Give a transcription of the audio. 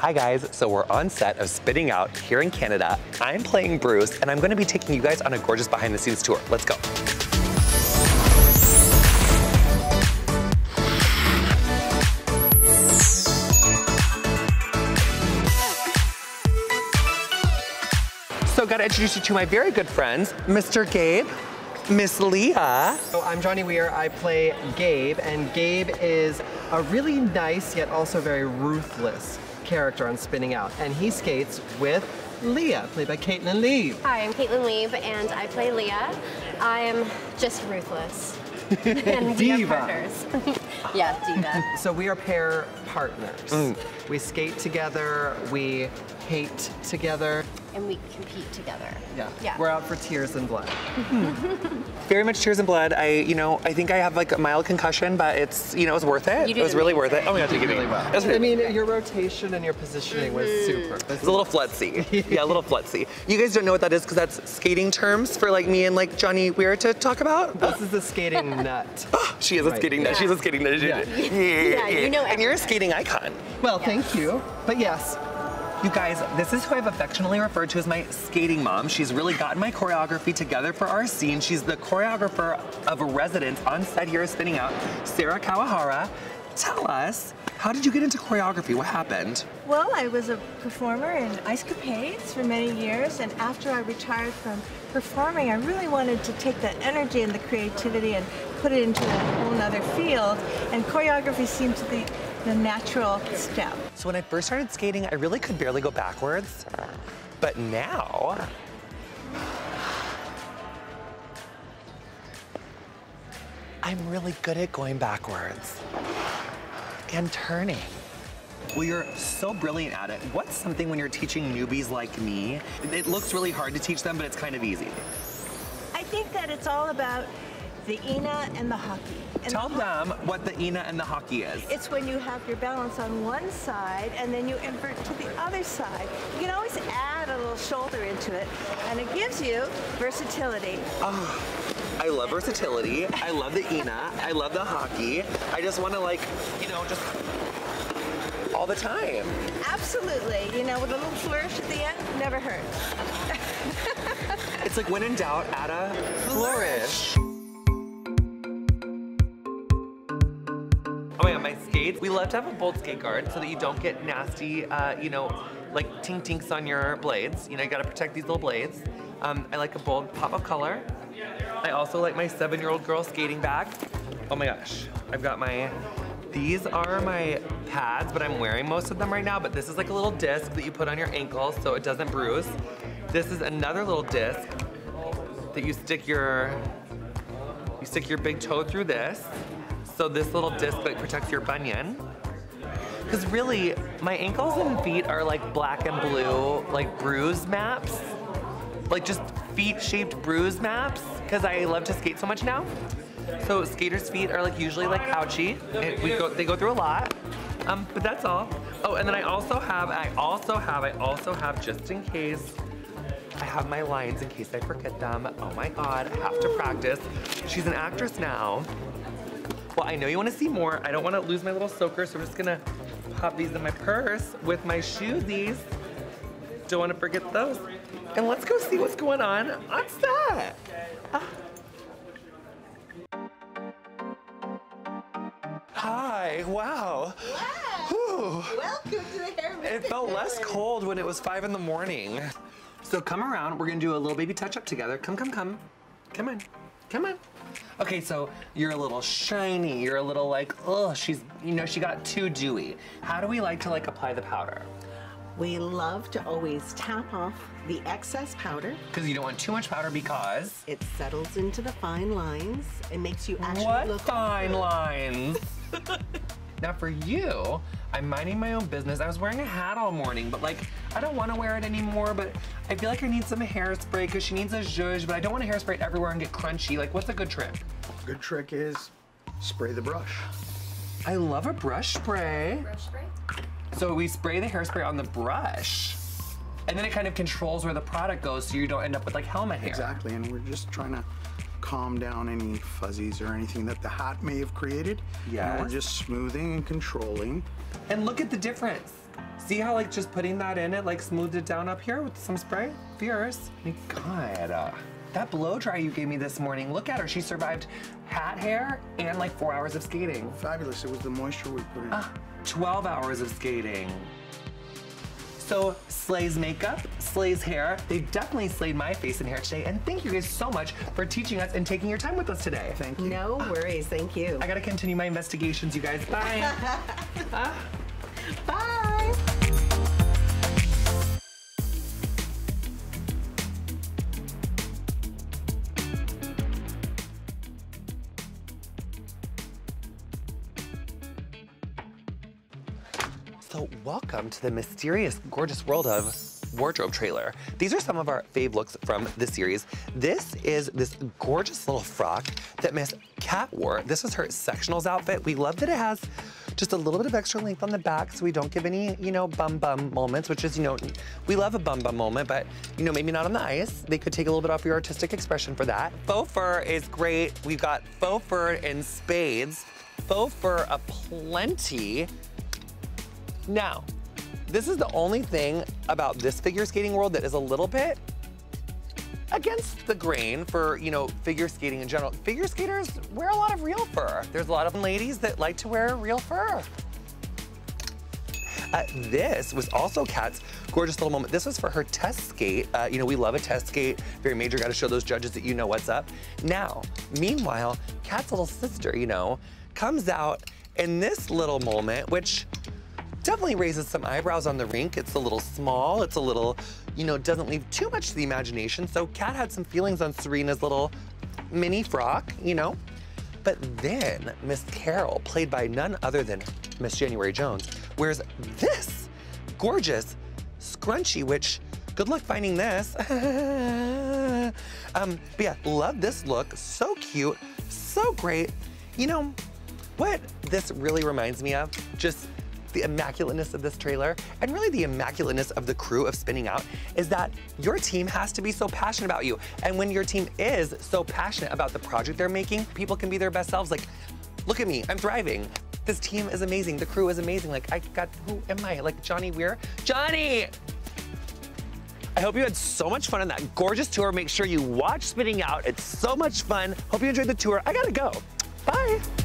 Hi guys, so we're on set of Spitting Out here in Canada. I'm playing Bruce and I'm gonna be taking you guys on a gorgeous behind the scenes tour. Let's go. So gotta introduce you to my very good friends, Mr. Gabe, Miss Leah. So I'm Johnny Weir, I play Gabe, and Gabe is a really nice yet also very ruthless character on Spinning Out, and he skates with Leah, played by Caitlin Leeb. Hi, I'm Caitlin Leeb, and I play Leah. I am just ruthless. And we are partners. Yeah, diva. So we are pair partners. We skate together, we hate together. And we compete together. Yeah. We're out for tears and blood. Very much tears and blood. I think I have like a mild concussion, but it's, it was worth it. It was really worth it. Oh my God, you really well. I mean, your rotation and your positioning was super. It's a little flutzy. Yeah, a little flutzy. You guys don't know what that is because that's skating terms for like me and like Johnny Weir to talk about. This is the skating nut. She is a skating nut. She's a skating nut. Yeah, you know. And you're a skating icon. Well, thank you. But yes. You guys, this is who I've affectionately referred to as my skating mom. She's really gotten my choreography together for our scene. She's the choreographer of residence on set here at Spinning Out, Sarah Kawahara. Tell us, how did you get into choreography? What happened? Well, I was a performer in Ice Capades for many years, and after I retired from performing, I really wanted to take that energy and the creativity and put it into a whole nother field, and choreography seemed to be the natural step. So when I first started skating, I really could barely go backwards, but now, I'm really good at going backwards and turning. Well, you're so brilliant at it. What's something when you're teaching newbies like me? It looks really hard to teach them, but it's kind of easy. I think that it's all about the ina and the hockey. And Tell them what the ina and the hockey is. It's when you have your balance on one side and then you invert to the other side. You can always add a little shoulder into it, and it gives you versatility. Oh, I love versatility. I love the ina. I love the hockey. I just want to just all the time. Absolutely. With a little flourish at the end, never hurts. It's like when in doubt, add a flourish. Oh my God, my skates. We love to have a bold skate guard so that you don't get nasty, like tink-tinks on your blades. You gotta protect these little blades. I like a bold pop of color. I also like my 7-year-old girl skating bag. Oh my gosh, these are my pads, but I'm wearing most of them right now, but this is like a little disc that you put on your ankle so it doesn't bruise. This is another little disc that you stick your big toe through this. So this little disc like protects your bunion. Because really, my ankles and feet are like black and blue, like bruise maps. Like just feet-shaped bruise maps, because I love to skate so much now. So skaters' feet are like usually like ouchy. They go through a lot, but that's all. Oh, and then I also have, just in case, I have my lines in case I forget them. Oh my God, I have to practice. She's an actress now. Well, I know you want to see more. I don't want to lose my little soaker, so I'm just gonna pop these in my purse with my shoesies. Don't want to forget those. And let's go see what's going on set. Hi, wow. Wow. Welcome to the hair makeup. It felt less cold when it was 5 in the morning. So come around, we're gonna do a little baby touch-up together. Come. Come on. Okay, so you're a little shiny, you're a little like, she got too dewy. How do we like to apply the powder? We love to always tap off the excess powder. Because you don't want too much powder because? It settles into the fine lines. It makes you actually look What fine lines? Now for you, I'm minding my own business. I was wearing a hat all morning, but I don't want to wear it anymore, but I feel like I need some hairspray because she needs a zhuzh, but I don't want to hairspray it everywhere and get crunchy. What's a good trick? Good trick is spray the brush. I love a brush spray. Brush spray? So we spray the hairspray on the brush, and then it kind of controls where the product goes so you don't end up with helmet hair. Exactly, and we're just trying to calm down any fuzzies or anything that the hat may have created. Yeah. We're just smoothing and controlling. And look at the difference. See how like just putting that in, it like smoothed it down up here with some spray? Fierce. My God. That blow dry you gave me this morning, look at her. She survived hat hair and like 4 hours of skating. Fabulous. It was the moisture we put in. 12 hours of skating. So, Slay's makeup, Slay's hair, they definitely slayed my face and hair today. And thank you guys so much for teaching us and taking your time with us today. Thank you. No worries, thank you. I gotta continue my investigations, you guys. Bye. Bye. So welcome to the mysterious, gorgeous world of wardrobe trailer. These are some of our fave looks from the series. This is this gorgeous little frock that Miss Kat wore. This is her sectionals outfit. We love that it has just a little bit of extra length on the back so we don't give any, you know, bum moments, which is, you know, we love a bum moment, but, you know, maybe not on the ice. They could take a little bit off your artistic expression for that. Faux fur is great. We've got faux fur in spades, faux fur aplenty. Now, this is the only thing about this figure skating world that is a little bit against the grain for, you know, figure skating in general. Figure skaters wear a lot of real fur. There's a lot of ladies that like to wear real fur. This was also Kat's gorgeous little moment. This was for her test skate. You know, we love a test skate. Very major, gotta show those judges that you know what's up. Now, meanwhile, Kat's little sister, you know, comes out in this little moment, which definitely raises some eyebrows on the rink. It's a little small, it's a little, you know, doesn't leave too much to the imagination. So Kat had some feelings on Serena's little mini frock, you know. But then Miss Carol, played by none other than Miss January Jones, wears this gorgeous scrunchie, which, good luck finding this. But yeah, love this look, so cute, so great. You know, what this really reminds me of, just the immaculateness of this trailer, and really the immaculateness of the crew of Spinning Out, is that your team has to be so passionate about you. And when your team is so passionate about the project they're making, people can be their best selves. Like, look at me, I'm thriving. This team is amazing, the crew is amazing. Like, I got, who am I? Like Johnny Weir? Johnny! I hope you had so much fun on that gorgeous tour. Make sure you watch Spinning Out, it's so much fun. Hope you enjoyed the tour. I gotta go, bye.